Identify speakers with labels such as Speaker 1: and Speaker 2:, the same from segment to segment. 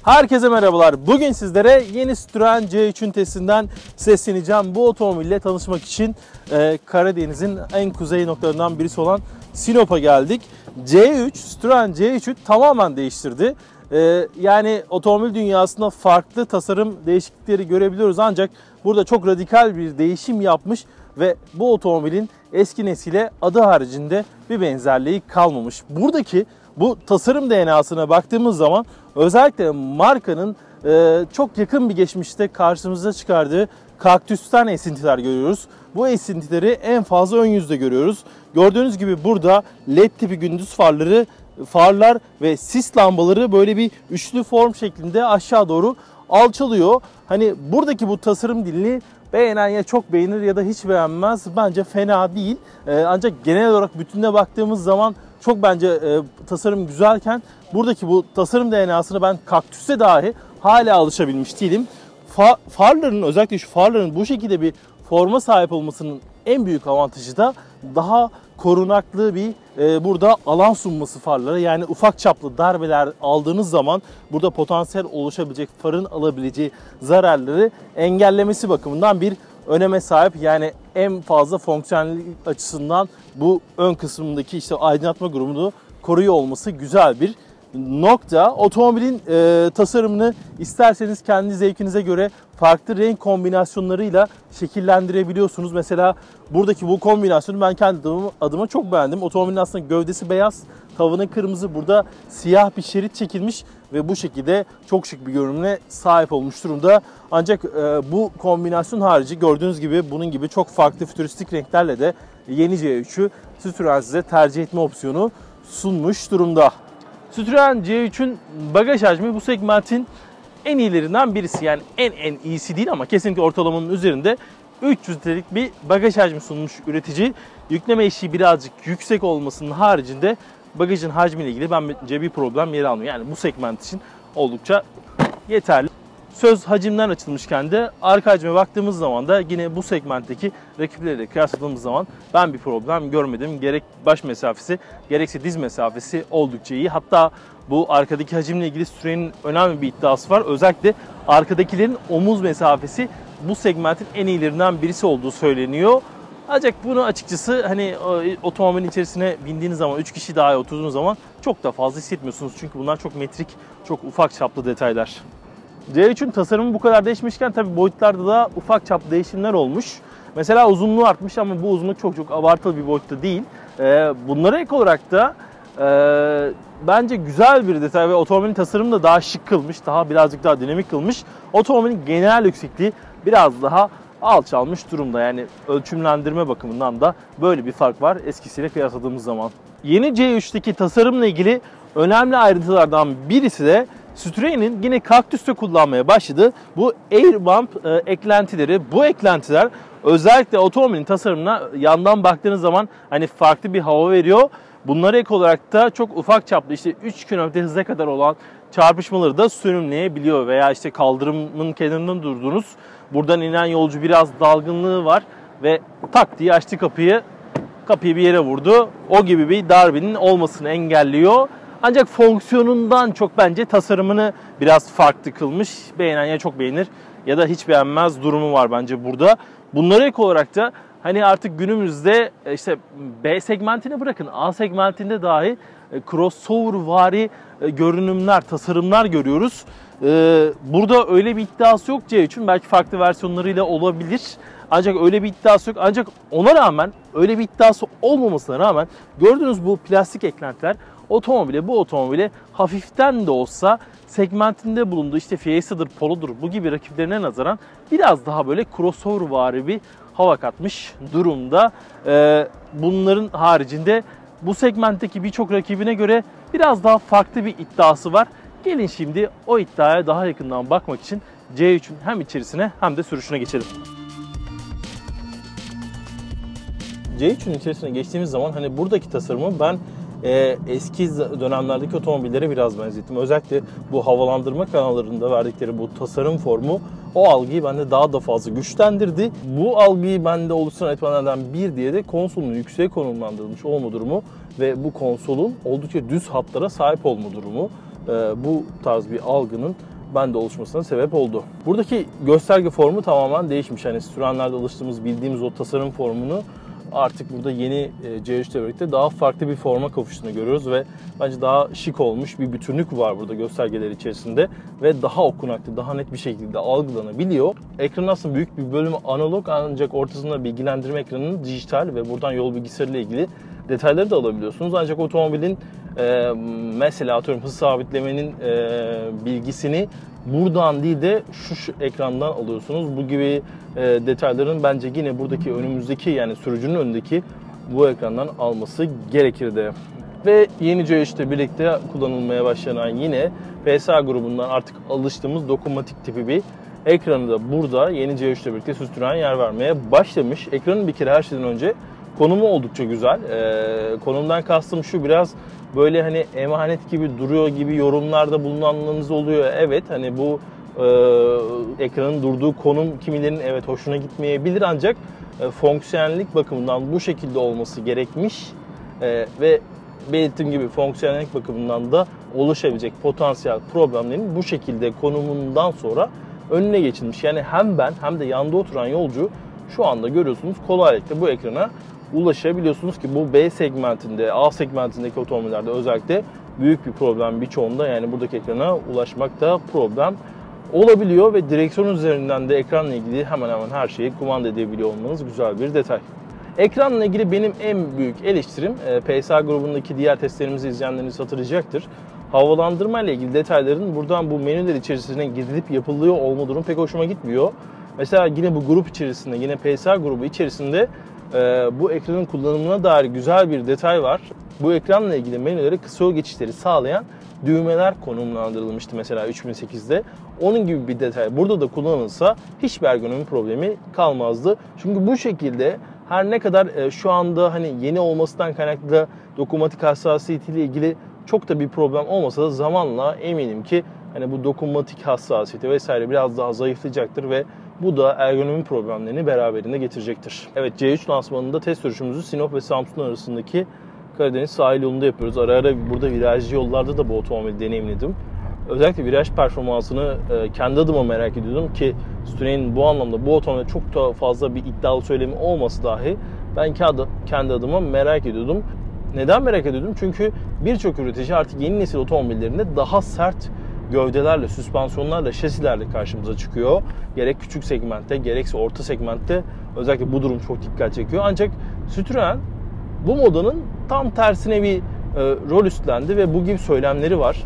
Speaker 1: Herkese merhabalar. Bugün sizlere yeni Citroen C3'ün testinden sesleneceğim. Bu otomobille tanışmak için Karadeniz'in en kuzey noktalarından birisi olan Sinop'a geldik. Citroen C3'ü tamamen değiştirdi. Yani otomobil dünyasında farklı tasarım değişiklikleri görebiliyoruz ancak burada çok radikal bir değişim yapmış ve bu otomobilin eski nesile adı haricinde bir benzerliği kalmamış. Buradaki bu tasarım DNA'sına baktığımız zaman özellikle markanın çok yakın bir geçmişte karşımıza çıkardığı kaktüsten esintiler görüyoruz. Bu esintileri en fazla ön yüzde görüyoruz. Gördüğünüz gibi burada LED tipi gündüz farlar ve sis lambaları böyle bir üçlü form şeklinde aşağı doğru alçalıyor. Hani buradaki bu tasarım dilini beğenen ya çok beğenir ya da hiç beğenmez. Bence fena değil. Ancak genel olarak bütününe baktığımız zaman çok bence tasarım güzelken buradaki bu tasarım DNA'sını ben kaktüse dahi hala alışabilmiş değilim. Farların, özellikle şu farların bu şekilde bir forma sahip olmasının en büyük avantajı da daha korunaklı bir burada alan sunması farlara. Yani ufak çaplı darbeler aldığınız zaman burada potansiyel oluşabilecek farın alabileceği zararları engellemesi bakımından bir öneme sahip. Yani en fazla fonksiyonellik açısından bu ön kısmındaki işte aydınlatma grubunu koruyor olması güzel bir nokta. Otomobilin tasarımını isterseniz kendi zevkinize göre farklı renk kombinasyonlarıyla şekillendirebiliyorsunuz. Mesela buradaki bu kombinasyonu ben kendi adıma çok beğendim. Otomobilin aslında gövdesi beyaz, tavanı kırmızı, burada siyah bir şerit çekilmiş ve bu şekilde çok şık bir görünüme sahip olmuş durumda. Ancak bu kombinasyon harici gördüğünüz gibi bunun gibi çok farklı fütüristik renklerle de yeni C3'ü Citroen size tercih etme opsiyonu sunmuş durumda. Citroen C3'ün bagaj hacmi bu segmentin en iyilerinden birisi. Yani en iyisi değil ama kesinlikle ortalamanın üzerinde 300 litrelik bir bagaj hacmi sunmuş üretici. Yükleme eşiği birazcık yüksek olmasının haricinde bagajın hacmiyle ilgili bence bir problem yer almıyor. Yani bu segment için oldukça yeterli. Söz hacimden açılmışken de arka hacme baktığımız zaman da yine bu segmentteki rakipleriyle kıyasladığımız zaman ben bir problem görmedim. Gerek baş mesafesi gerekse diz mesafesi oldukça iyi. Hatta bu arkadaki hacimle ilgili Citroen'in önemli bir iddiası var. Özellikle arkadakilerin omuz mesafesi bu segmentin en iyilerinden birisi olduğu söyleniyor. Ancak bunu açıkçası hani otomobilin içerisine bindiğiniz zaman 3 kişi daha oturduğunuz zaman çok da fazla hissetmiyorsunuz. Çünkü bunlar çok metrik, çok ufak çaplı detaylar. C3'ün tasarımı bu kadar değişmişken tabi boyutlarda da ufak çaplı değişimler olmuş. Mesela uzunluğu artmış ama bu uzunluk çok abartılı bir boyutta değil. Bunlara ek olarak da bence güzel bir detay ve otomobilin tasarımını da daha şık kılmış, birazcık daha dinamik kılmış. Otomobilin genel yüksekliği biraz daha alçalmış durumda. Yani ölçümlendirme bakımından da böyle bir fark var eskisiyle kıyasladığımız zaman. Yeni C3'teki tasarımla ilgili önemli ayrıntılardan birisi de Citroen'in yine kaktüste kullanmaya başladığı bu air bump eklentileri. Bu eklentiler özellikle otomobilin tasarımına yandan baktığınız zaman hani farklı bir hava veriyor. Bunlara ek olarak da çok ufak çaplı işte 3 km hıza kadar olan çarpışmaları da sönümleyebiliyor. Veya işte kaldırımın kenarında durduğunuz buradan inen yolcu biraz dalgınlığı var ve tak diye açtı kapıyı bir yere vurdu. O gibi bir darbenin olmasını engelliyor. Ancak fonksiyonundan çok bence tasarımını biraz farklı kılmış. Beğenen ya çok beğenir ya da hiç beğenmez durumu var bence burada. Bunlara ek olarak da hani artık günümüzde işte B segmentini bırakın A segmentinde dahi crossover-vari görünümler, tasarımlar görüyoruz. Burada öyle bir iddiası yok C3'ün. Belki farklı versiyonlarıyla olabilir. Ancak öyle bir iddiası yok. Ancak ona rağmen öyle bir iddiası olmamasına rağmen gördüğünüz bu plastik eklentiler bu otomobile hafiften de olsa segmentinde bulunduğu işte Fiesta'dır, Polo'dur bu gibi rakiplerine nazaran biraz daha böyle crossover-vari bir hava katmış durumda. Bunların haricinde bu segmentteki birçok rakibine göre biraz daha farklı bir iddiası var. Gelin şimdi o iddiaya daha yakından bakmak için C3'ün hem içerisine hem de sürüşüne geçelim. C3'ün içerisine geçtiğimiz zaman hani buradaki tasarımı ben eski dönemlerdeki otomobillere biraz benzettim. Özellikle bu havalandırma kanallarında verdikleri bu tasarım formu o algıyı bende daha da fazla güçlendirdi. Bu algıyı bende oluşturan etmenlerden bir diye de konsolun yükseğe konumlandırılmış olma durumu ve bu konsolun oldukça düz hatlara sahip olma durumu bu tarz bir algının bende oluşmasına sebep oldu. Buradaki gösterge formu tamamen değişmiş. Hani Citroen'lerde alıştığımız, bildiğimiz o tasarım formunu artık burada yeni C3 ile birlikte daha farklı bir forma kavuştuğunu görüyoruz ve bence daha şık olmuş bir bütünlük var burada göstergeler içerisinde ve daha okunaklı, daha net bir şekilde algılanabiliyor. Ekranın aslında büyük bir bölümü analog, ancak ortasında bilgilendirme ekranının dijital ve buradan yol bilgisayarıyla ilgili detayları da alabiliyorsunuz. Ancak otomobilin mesela atıyorum hız sabitlemenin bilgisini buradan değil de şu ekrandan alıyorsunuz. Bu gibi detayların bence yine buradaki önümüzdeki, yani sürücünün önündeki bu ekrandan alması gerekirdi. Ve yeni C3 ile birlikte kullanılmaya başlanan yine PSA grubundan artık alıştığımız dokunmatik tipi bir ekranı da burada yeni C3 ile birlikte Citroen yer vermeye başlamış. Ekranın bir kere her şeyden önce konumu oldukça güzel. Konumdan kastım şu, biraz böyle hani emanet gibi duruyor gibi yorumlarda bulunanlarınız oluyor. Evet, hani bu ekranın durduğu konum kimilerinin evet hoşuna gitmeyebilir, ancak fonksiyonellik bakımından bu şekilde olması gerekmiş ve belirttiğim gibi fonksiyonellik bakımından da oluşabilecek potansiyel problemlerin bu şekilde konumundan sonra önüne geçilmiş. Yani hem ben hem de yanda oturan yolcu şu anda görüyorsunuz kolaylıkla bu ekrana ulaşabiliyorsunuz ki bu B segmentinde, A segmentindeki otomobillerde özellikle büyük bir problem birçoğunda, yani buradaki ekrana ulaşmakta problem olabiliyor ve direksiyon üzerinden de ekranla ilgili hemen hemen her şeyi kumanda edebiliyor olmanız güzel bir detay. Ekranla ilgili benim en büyük eleştirim, PSA grubundaki diğer testlerimizi izleyenleriniz hatırlayacaktır. Havalandırma ile ilgili detayların buradan bu menüler içerisine girilip yapılıyor olma durum pek hoşuma gitmiyor. Mesela yine bu grup içerisinde, yine PSA grubu içerisinde bu ekranın kullanımına dair güzel bir detay var. Bu ekranla ilgili menülere kısa yol geçişleri sağlayan düğmeler konumlandırılmıştı mesela 3008'de. Onun gibi bir detay burada da kullanılsa hiçbir ergonomi problemi kalmazdı. Çünkü bu şekilde her ne kadar şu anda hani yeni olmasından kaynaklı dokunmatik hassasiyetiyle ilgili çok da bir problem olmasa da zamanla eminim ki hani bu dokunmatik hassasiyeti vesaire biraz daha zayıflayacaktır ve bu da ergonomi problemlerini beraberinde getirecektir. Evet, C3 lansmanında test sürüşümüzü Sinop ve Samsun arasındaki Karadeniz sahil yolunda yapıyoruz. Ara ara burada virajlı yollarda da bu otomobili deneyimledim. Özellikle viraj performansını kendi adıma merak ediyordum ki Citroen'in bu anlamda bu otomobilde çok da fazla bir iddialı söylemi olması dahi ben kendi adıma merak ediyordum. Neden merak ediyordum? Çünkü birçok üretici artık yeni nesil otomobillerinde daha sert gövdelerle, süspansiyonlarla, şasilerle karşımıza çıkıyor. Gerek küçük segmentte, gerekse orta segmentte özellikle bu durum çok dikkat çekiyor. Ancak Citroen bu modanın tam tersine bir rol üstlendi ve bu gibi söylemleri var.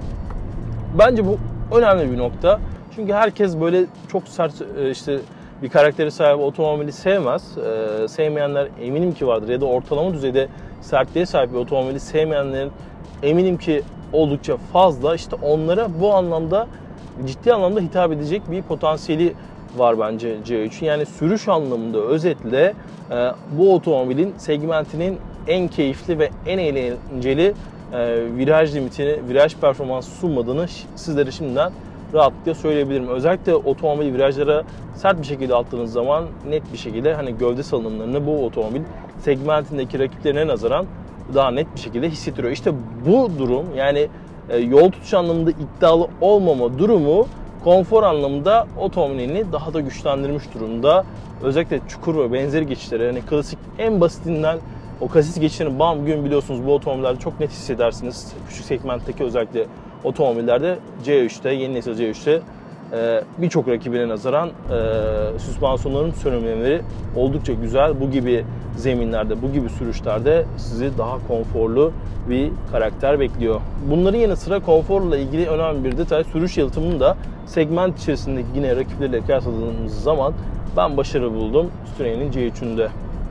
Speaker 1: Bence bu önemli bir nokta. Çünkü herkes böyle çok sert işte bir karakteri sahip otomobili sevmez. Sevmeyenler eminim ki vardır ya da ortalama düzeyde sertliğe sahip bir otomobili sevmeyenlerin eminim ki oldukça fazla. İşte onlara bu anlamda ciddi anlamda hitap edecek bir potansiyeli var bence C3'ün. Yani sürüş anlamında özetle bu otomobilin segmentinin en keyifli ve en eğlenceli viraj limitini, viraj performansı sunmadığını sizlere şimdiden rahatlıkla söyleyebilirim. Özellikle otomobil virajlara sert bir şekilde attığınız zaman net bir şekilde hani gövde salınımlarını bu otomobil segmentindeki rakiplerine nazaran daha net bir şekilde hissettiriyor. İşte bu durum, yani yol tutuş anlamında iddialı olmama durumu konfor anlamında otomobilini daha da güçlendirmiş durumda. Özellikle çukur ve benzeri geçişleri, hani klasik en basitinden o kasis geçişlerini bam gün biliyorsunuz bu otomobillerde çok net hissedersiniz. Küçük segmentteki özellikle otomobillerde C3'te, yeni nesil C3'te birçok rakibine nazaran süspansiyonların sönümlemeleri oldukça güzel. Bu gibi zeminlerde, bu gibi sürüşlerde sizi daha konforlu bir karakter bekliyor. Bunların yanı sıra konforla ilgili önemli bir detay, sürüş yalıtımını da segment içerisindeki yine rakipleriyle kıyasladığımız zaman ben başarılı buldum Citroen'in C3'ünde.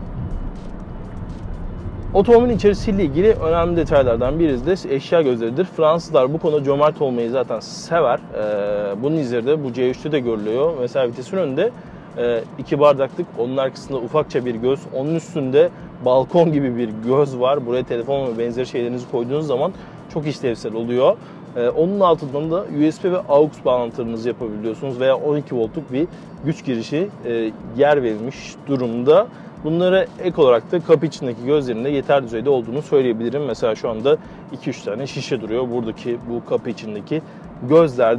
Speaker 1: Otomobilin içerisiyle ilgili önemli detaylardan birisi de eşya gözleridir. Fransızlar bu konuda cömert olmayı zaten sever. Bunun izleri de bu C3'te de görülüyor. Mesela vitesin önünde 2 bardaklık, onun arkasında ufakça bir göz, onun üstünde balkon gibi bir göz var. Buraya telefon ve benzeri şeylerinizi koyduğunuz zaman çok işlevsel oluyor. Onun altından da USB ve AUX bağlantılarınızı yapabiliyorsunuz veya 12 voltluk bir güç girişi yer verilmiş durumda. Bunlara ek olarak da kapı içindeki gözlerinde yeter düzeyde olduğunu söyleyebilirim. Mesela şu anda 2-3 tane şişe duruyor buradaki bu kapı içindeki gözlerde.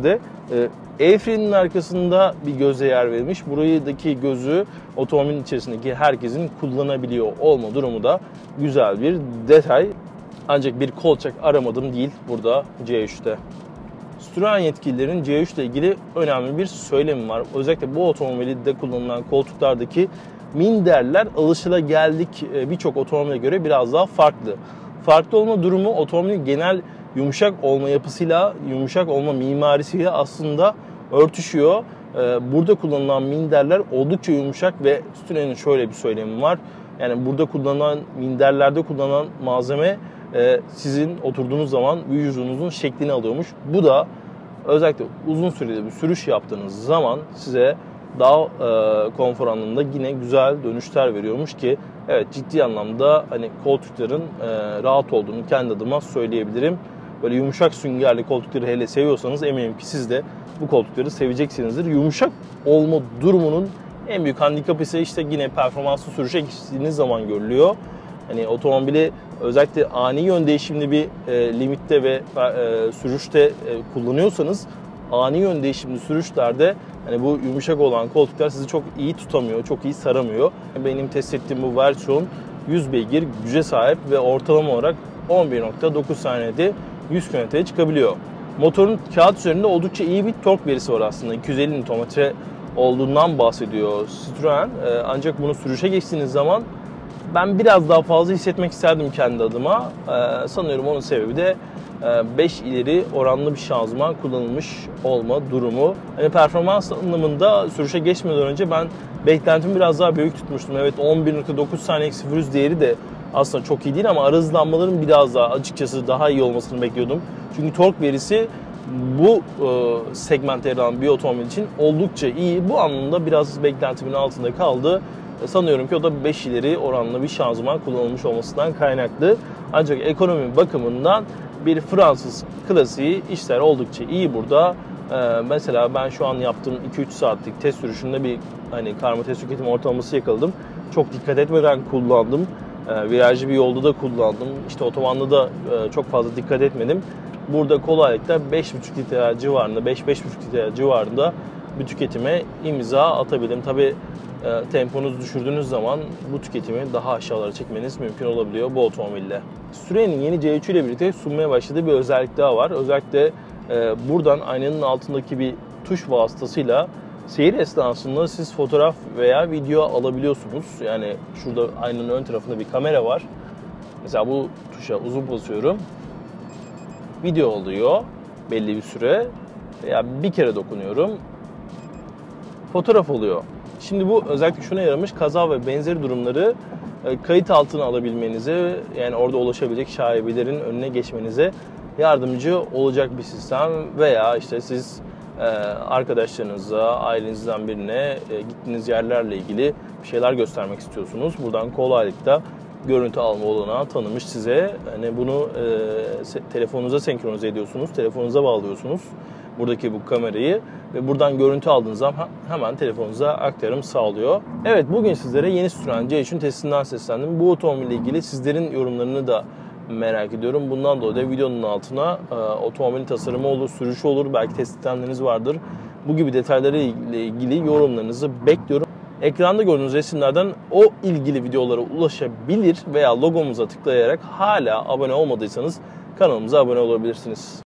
Speaker 1: El freninin arkasında bir göze yer verilmiş. Buradaki gözü otomobilin içerisindeki herkesin kullanabiliyor olma durumu da güzel bir detay. Ancak bir kolçak aramadım değil burada C3'te. Citroen yetkililerin C3 ile ilgili önemli bir söylemi var. Özellikle bu otomobilde kullanılan koltuklardaki minderler alışılageldik birçok otomobile göre biraz daha farklı. Farklı olma durumu otomobilin genel yumuşak olma yapısıyla, yumuşak olma mimarisiyle aslında örtüşüyor. Burada kullanılan minderler oldukça yumuşak ve Citroen'in şöyle bir söylemi var. Yani burada kullanılan minderlerde kullanılan malzeme sizin oturduğunuz zaman vücudunuzun şeklini alıyormuş. Bu da özellikle uzun süreli bir sürüş yaptığınız zaman size daha konfor anlamında yine güzel dönüşler veriyormuş ki evet, ciddi anlamda hani koltukların rahat olduğunu kendi adıma söyleyebilirim. Böyle yumuşak süngerli koltukları hele seviyorsanız eminim ki siz de bu koltukları seveceksinizdir. Yumuşak olma durumunun en büyük handikapı ise işte yine performanslı sürüşe geçtiğiniz zaman görülüyor. Hani otomobili özellikle ani yön değişimli bir limitte ve sürüşte kullanıyorsanız ani yön değişimli sürüşlerde hani bu yumuşak olan koltuklar sizi çok iyi tutamıyor, çok iyi saramıyor. Benim test ettiğim bu versiyon 100 beygir güce sahip ve ortalama olarak 11.9 saniyede 100 km'ye çıkabiliyor. Motorun kağıt üzerinde oldukça iyi bir tork verisi var aslında. 250 Nm olduğundan bahsediyor Citroen. Ancak bunu sürüşe geçtiğiniz zaman ben biraz daha fazla hissetmek isterdim kendi adıma. Sanıyorum onun sebebi de 5 ileri oranlı bir şanzıman kullanılmış olma durumu. Yani performans anlamında sürüşe geçmeden önce ben beklentimi biraz daha büyük tutmuştum. Evet, 11.9 saniye -0 değeri de aslında çok iyi değil ama ara hızlanmaların biraz daha açıkçası daha iyi olmasını bekliyordum. Çünkü tork verisi bu segmentte yer alan bir otomobil için oldukça iyi. Bu anlamda biraz beklentimin altında kaldı. Sanıyorum ki o da 5 ileri oranlı bir şanzıman kullanılmış olmasından kaynaklı. Ancak ekonomi bakımından bir Fransız klasiği işler oldukça iyi burada. Mesela ben şu an yaptığım 2-3 saatlik test sürüşünde bir hani karma test tüketim ortalaması yakaladım. Çok dikkat etmeden kullandım. Virajlı bir yolda da kullandım. İşte otobanda da çok fazla dikkat etmedim. Burada kolaylıkla 5,5 litre civarında, 5-5,5 litre civarında bir tüketime imza atabildim. Tabii temponuzu düşürdüğünüz zaman bu tüketimi daha aşağılara çekmeniz mümkün olabiliyor bu otomobille. Citroen'in yeni C3 ile birlikte sunmaya başladığı bir özellik daha var. Özellikle buradan aynanın altındaki bir tuş vasıtasıyla seyir esnasında siz fotoğraf veya video alabiliyorsunuz. Yani şurada aynanın ön tarafında bir kamera var. Mesela bu tuşa uzun basıyorum. Video oluyor belli bir süre veya bir kere dokunuyorum. Fotoğraf oluyor. Şimdi bu özellikle şuna yaramış, kaza ve benzeri durumları kayıt altına alabilmenize, yani orada ulaşabilecek şaibelerin önüne geçmenize yardımcı olacak bir sistem. Veya işte siz arkadaşlarınıza, ailenizden birine gittiğiniz yerlerle ilgili bir şeyler göstermek istiyorsunuz. Buradan kolaylıkla görüntü alma olanağı tanımış size. Yani bunu telefonunuza senkronize ediyorsunuz, telefonunuza bağlıyorsunuz buradaki bu kamerayı ve buradan görüntü aldığınız zaman hemen telefonunuza aktarım sağlıyor. Evet, bugün sizlere yeni Citroen C3'ün testinden seslendim. Bu otomobille ilgili sizlerin yorumlarını da merak ediyorum. Bundan dolayı da videonun altına otomobilin tasarımı olur, sürüşü olur, belki test sistemleriniz vardır. Bu gibi detaylarla ilgili yorumlarınızı bekliyorum. Ekranda gördüğünüz resimlerden o ilgili videolara ulaşabilir veya logomuza tıklayarak hala abone olmadıysanız kanalımıza abone olabilirsiniz.